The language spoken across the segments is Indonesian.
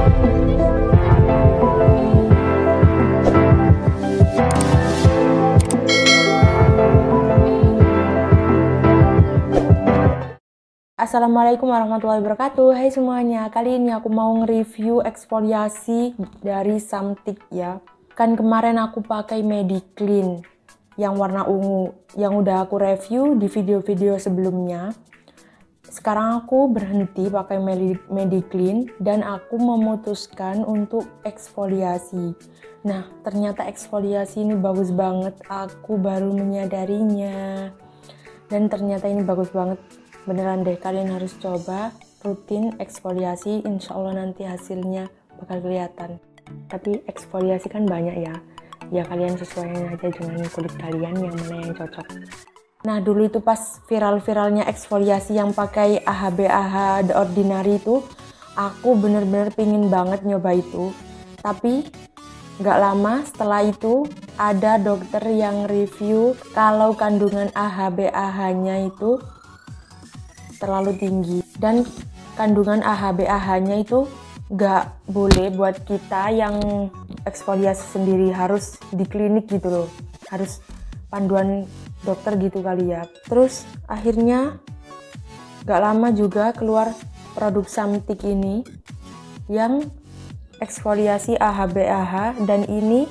Assalamualaikum warahmatullahi wabarakatuh. Hai semuanya, kali ini aku mau nge-review eksfoliasi dari Samtic ya. Kan kemarin aku pakai Mediclean yang warna ungu yang udah aku review di video-video sebelumnya. Sekarang aku berhenti pakai Mediclean dan aku memutuskan untuk eksfoliasi. Nah, ternyata eksfoliasi ini bagus banget. Aku baru menyadarinya. Dan ternyata ini bagus banget. Beneran deh, kalian harus coba rutin eksfoliasi, insya Allah nanti hasilnya bakal kelihatan. Tapi eksfoliasi kan banyak ya kalian sesuaikan aja dengan kulit kalian yang mana yang cocok. Nah dulu itu pas viral-viralnya eksfoliasi yang pakai AHA The Ordinary itu, aku bener-bener pingin banget nyoba itu. Tapi gak lama setelah itu ada dokter yang review kalau kandungan AHA-nya itu terlalu tinggi dan kandungan AHA-nya itu gak boleh buat kita yang eksfoliasi sendiri, harus di klinik gitu loh, harus panduan dokter gitu kali ya. Terus akhirnya gak lama juga keluar produk Samtic ini yang eksfoliasi AHA dan ini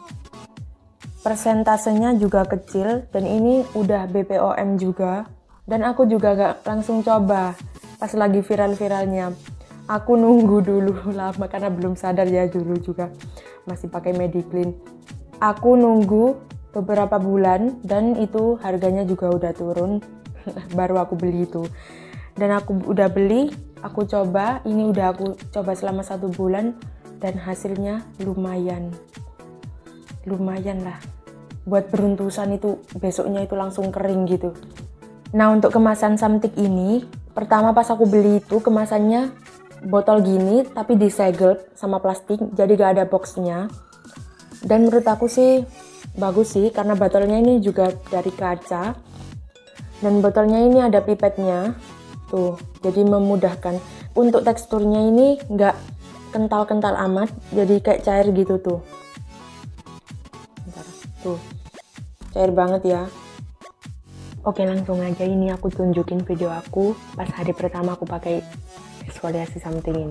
persentasenya juga kecil dan ini udah BPOM juga. Dan aku juga gak langsung coba pas lagi viral-viralnya. Aku nunggu dulu lama karena belum sadar ya, dulu juga masih pakai Mediclean. Aku nunggu beberapa bulan dan itu harganya juga udah turun. Baru aku beli itu. Dan aku udah beli, aku coba. Ini udah aku coba selama 1 bulan dan hasilnya lumayan. Lumayan lah. Buat beruntusan itu besoknya itu langsung kering gitu. Nah untuk kemasan Samtic ini, pertama pas aku beli itu kemasannya botol gini tapi disegel sama plastik, jadi gak ada boxnya. Dan menurut aku sih bagus sih karena botolnya ini juga dari kaca. Dan botolnya ini ada pipetnya, tuh jadi memudahkan. Untuk teksturnya ini gak kental-kental amat, jadi kayak cair gitu tuh. Bentar, tuh cair banget ya. Oke langsung aja ini aku tunjukin video aku pas hari pertama aku pakai eksfoliasi Samtic ini.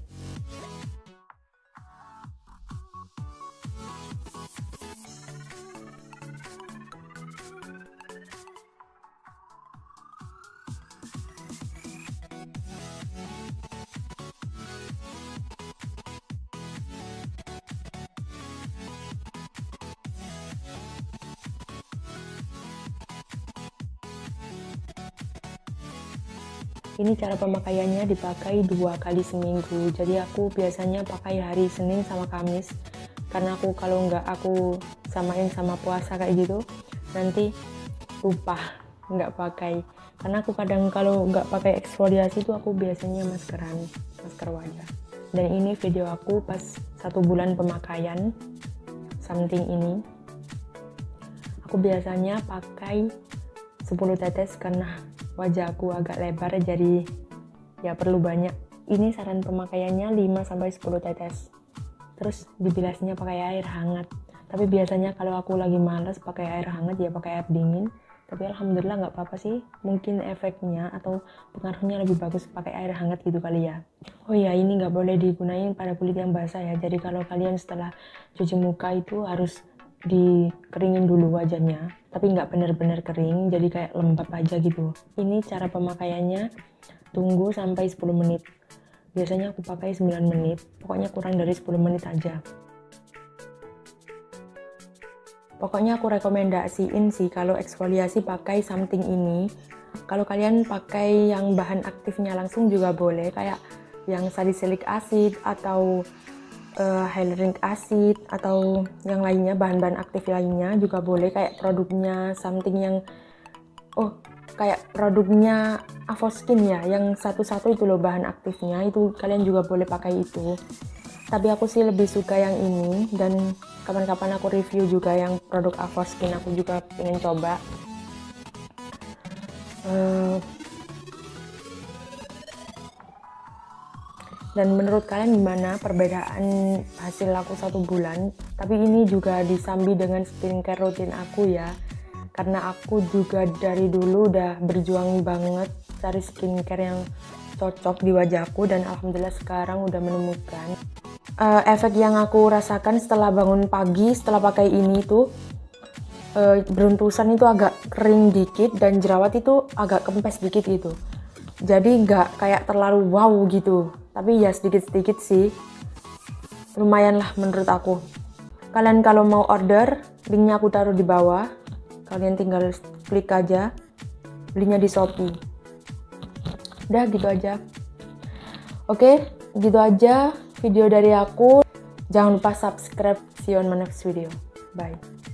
Ini cara pemakaiannya dipakai 2 kali seminggu. Jadi aku biasanya pakai hari Senin sama Kamis. Karena aku kalau nggak aku samain sama puasa kayak gitu, nanti lupa nggak pakai. Karena aku kadang kalau nggak pakai eksfoliasi itu aku biasanya masker wajah. Dan ini video aku pas 1 bulan pemakaian Samtic ini. Aku biasanya pakai 10 tetes karena wajah aku agak lebar jadi ya perlu banyak. Ini saran pemakaiannya 5-10 tetes. Terus dibilasnya pakai air hangat. Tapi biasanya kalau aku lagi males pakai air hangat ya pakai air dingin. Tapi alhamdulillah nggak apa-apa sih. Mungkin efeknya atau pengaruhnya lebih bagus pakai air hangat gitu kali ya. Oh ya ini nggak boleh digunain pada kulit yang basah ya. Jadi kalau kalian setelah cuci muka itu harus dikeringin dulu wajahnya, tapi nggak bener-bener kering, jadi kayak lembab aja gitu. Ini cara pemakaiannya, tunggu sampai 10 menit. Biasanya aku pakai 9 menit, pokoknya kurang dari 10 menit aja. Pokoknya aku rekomendasiin sih kalau eksfoliasi pakai Samtic ini. Kalau kalian pakai yang bahan aktifnya langsung juga boleh, kayak yang salicylic acid atau hyaluronic acid atau yang lainnya, bahan-bahan aktif lainnya juga boleh, kayak produknya Samtic yang kayak produknya Avoskin ya, yang satu-satu itu loh bahan aktifnya, itu kalian juga boleh pakai itu. Tapi aku sih lebih suka yang ini, dan kapan-kapan aku review juga yang produk Avoskin, aku juga pengen coba. Dan menurut kalian gimana perbedaan hasil aku 1 bulan? Tapi ini juga disambi dengan skincare rutin aku ya. Karena aku juga dari dulu udah berjuang banget cari skincare yang cocok di wajahku, dan alhamdulillah sekarang udah menemukan. Efek yang aku rasakan setelah bangun pagi setelah pakai ini tuh, beruntusan itu agak kering dikit dan jerawat itu agak kempes dikit gitu. Jadi nggak kayak terlalu wow gitu, tapi ya sedikit-sedikit sih. Lumayan lah menurut aku. Kalian kalau mau order, linknya aku taruh di bawah. Kalian tinggal klik aja, linknya di Shopee. Udah gitu aja. Oke, gitu aja video dari aku. Jangan lupa subscribe. See you on my next video. Bye.